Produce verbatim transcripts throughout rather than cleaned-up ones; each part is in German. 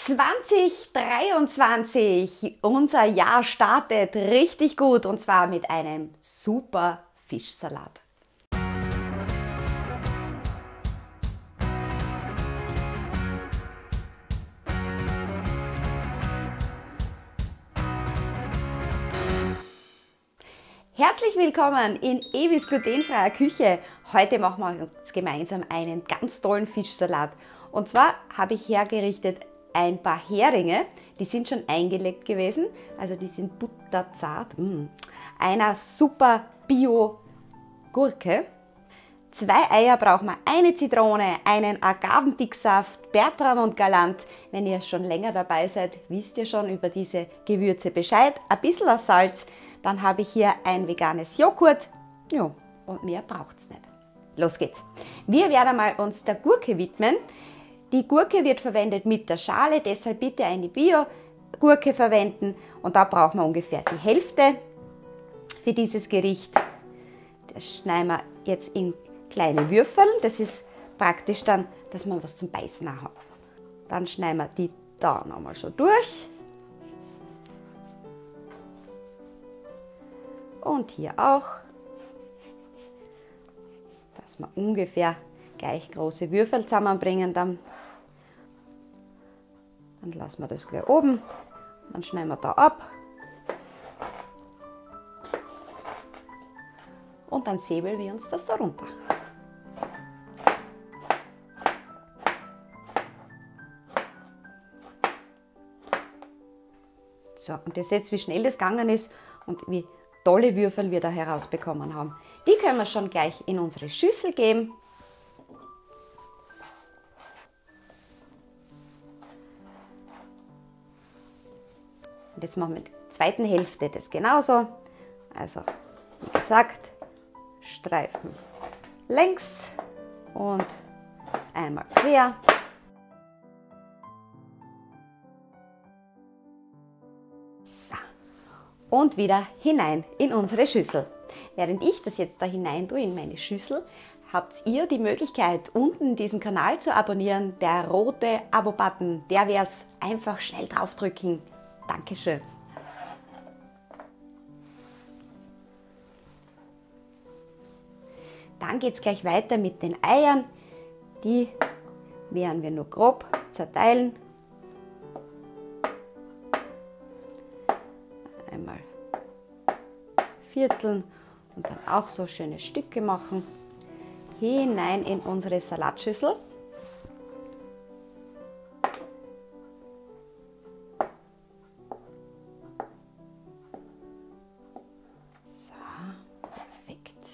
zwanzig dreiundzwanzig, unser Jahr startet richtig gut und zwar mit einem super Fischsalat. Herzlich willkommen in Evis glutenfreier Küche. Heute machen wir uns gemeinsam einen ganz tollen Fischsalat. Und zwar habe ich hergerichtet ein paar Heringe, die sind schon eingelegt gewesen, also die sind butterzart. Mm. Einer super Bio-Gurke. Zwei Eier brauchen wir, eine Zitrone, einen Agavendicksaft, Bertram und Galant. Wenn ihr schon länger dabei seid, wisst ihr schon über diese Gewürze Bescheid. Ein bisschen Salz. Dann habe ich hier ein veganes Joghurt. Ja, und mehr braucht es nicht. Los geht's. Wir werden einmal uns der Gurke widmen. Die Gurke wird verwendet mit der Schale, deshalb bitte eine Bio-Gurke verwenden. Und da brauchen wir ungefähr die Hälfte für dieses Gericht. Das schneiden wir jetzt in kleine Würfel. Das ist praktisch dann, dass man was zum Beißen auch hat. Dann schneiden wir die da nochmal so durch. Und hier auch, dass wir ungefähr gleich große Würfel zusammenbringen. Dann, dann lassen wir das gleich oben, dann schneiden wir da ab und dann säbeln wir uns das da runter. So, und ihr seht, wie schnell das gegangen ist und wie tolle Würfel wir da herausbekommen haben. Die können wir schon gleich in unsere Schüssel geben. Und jetzt machen wir mit der zweiten Hälfte das genauso. Also, wie gesagt, Streifen längs und einmal quer. Und wieder hinein in unsere Schüssel. Während ich das jetzt da hinein tue in meine Schüssel, habt ihr die Möglichkeit, unten diesen Kanal zu abonnieren. Der rote Abo-Button, der wäre es. Einfach schnell draufdrücken. Dankeschön. Dann geht es gleich weiter mit den Eiern. Die werden wir nur grob zerteilen. Einmal vierteln und dann auch so schöne Stücke machen. Hinein in unsere Salatschüssel. So, perfekt.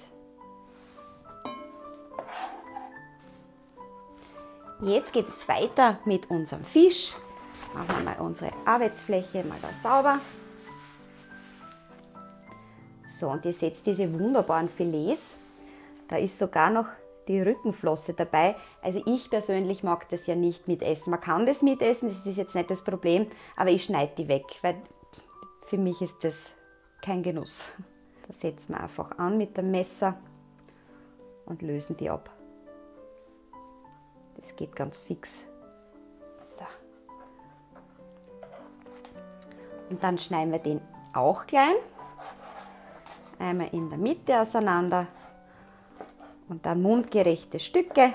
Jetzt geht es weiter mit unserem Fisch. Machen wir mal unsere Arbeitsfläche mal da sauber. So, und ihr seht diese wunderbaren Filets. Da ist sogar noch die Rückenflosse dabei. Also ich persönlich mag das ja nicht mitessen. Man kann das mitessen, das ist jetzt nicht das Problem, aber ich schneide die weg, weil für mich ist das kein Genuss. Da setzen wir einfach an mit dem Messer und lösen die ab. Das geht ganz fix. So. Und dann schneiden wir den auch klein. Einmal in der Mitte auseinander und dann mundgerechte Stücke.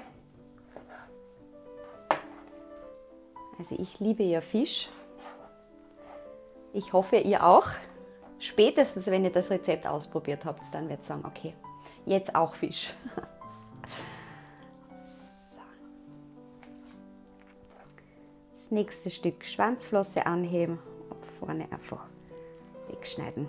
Also ich liebe ja Fisch. Ich hoffe, ihr auch. Spätestens, wenn ihr das Rezept ausprobiert habt, dann werdet ihr sagen, okay, jetzt auch Fisch. Das nächste Stück Schwanzflosse anheben und vorne einfach wegschneiden.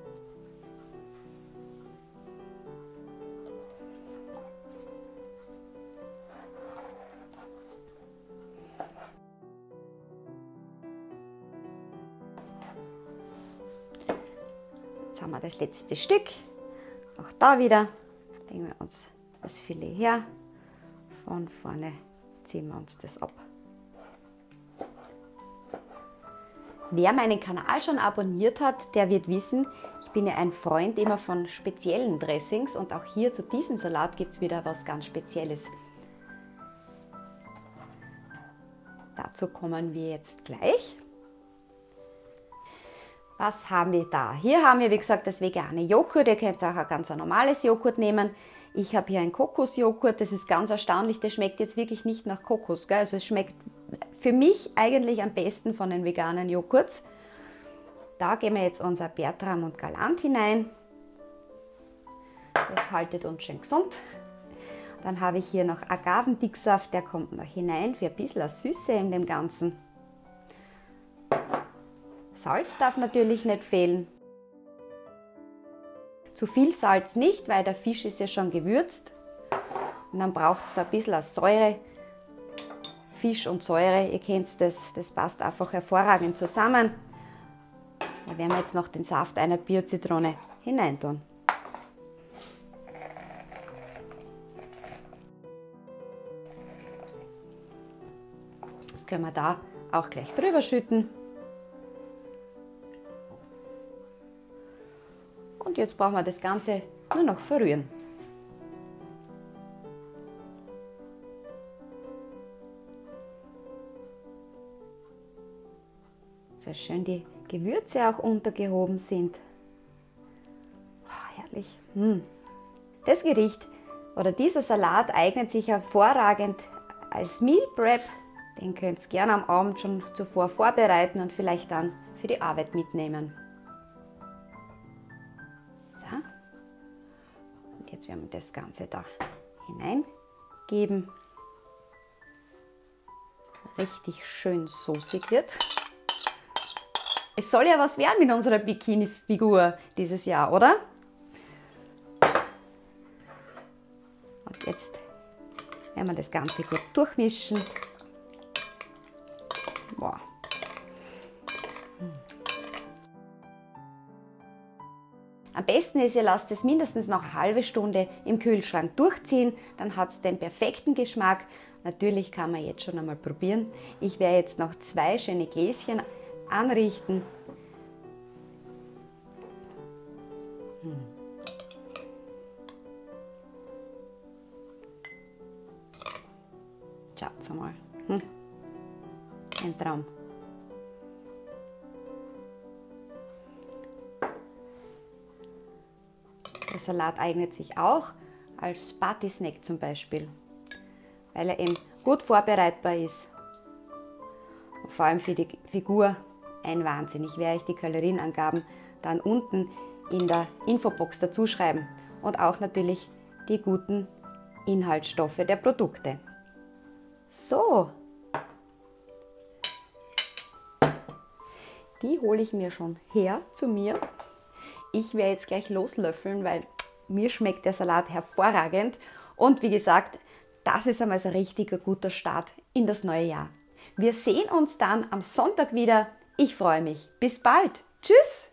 Jetzt haben wir das letzte Stück. Auch da wieder legen wir uns das Filet her. Von vorne ziehen wir uns das ab. Wer meinen Kanal schon abonniert hat, der wird wissen, ich bin ja ein Freund immer von speziellen Dressings und auch hier zu diesem Salat gibt es wieder was ganz Spezielles. Dazu kommen wir jetzt gleich. Was haben wir da? Hier haben wir, wie gesagt, das vegane Joghurt. Ihr könnt auch ein ganz normales Joghurt nehmen. Ich habe hier einen Kokosjoghurt. Das ist ganz erstaunlich. Der schmeckt jetzt wirklich nicht nach Kokos. Gell? Also es schmeckt für mich eigentlich am besten von den veganen Joghurts. Da geben wir jetzt unser Bertram und Galant hinein. Das haltet uns schön gesund. Dann habe ich hier noch Agavendicksaft, der kommt noch hinein für ein bisschen Süße in dem Ganzen. Salz darf natürlich nicht fehlen. Zu viel Salz nicht, weil der Fisch ist ja schon gewürzt. Und dann braucht es da ein bisschen Säure. Fisch und Säure, ihr kennt das, das passt einfach hervorragend zusammen. Da werden wir jetzt noch den Saft einer Bio-Zitrone hineintun. Das können wir da auch gleich drüber schütten. Und jetzt brauchen wir das Ganze nur noch verrühren. Sehr schön die Gewürze auch untergehoben sind. Oh, herrlich. Hm. Das Gericht oder dieser Salat eignet sich hervorragend als Meal Prep. Den könnt ihr gerne am Abend schon zuvor vorbereiten und vielleicht dann für die Arbeit mitnehmen. So. Und jetzt werden wir das Ganze da hineingeben. Richtig schön soßig wird. Es soll ja was werden mit unserer Bikini-Figur dieses Jahr, oder? Und jetzt werden wir das Ganze gut durchmischen. Boah. Am besten ist, ihr lasst es mindestens noch eine halbe Stunde im Kühlschrank durchziehen, dann hat es den perfekten Geschmack. Natürlich kann man jetzt schon einmal probieren. Ich werde jetzt noch zwei schöne Gläschen anrichten. Hm. Schaut's mal. Hm. Ein Traum. Der Salat eignet sich auch als Partysnack zum Beispiel, weil er eben gut vorbereitbar ist. Und vor allem für die Figur ein Wahnsinn. Ich werde euch die Kalorienangaben dann unten in der Infobox dazu schreiben und auch natürlich die guten Inhaltsstoffe der Produkte. So, die hole ich mir schon her zu mir. Ich werde jetzt gleich loslöffeln, weil mir schmeckt der Salat hervorragend. Und wie gesagt, das ist einmal so ein richtiger guter Start in das neue Jahr. Wir sehen uns dann am Sonntag wieder. Ich freue mich. Bis bald. Tschüss.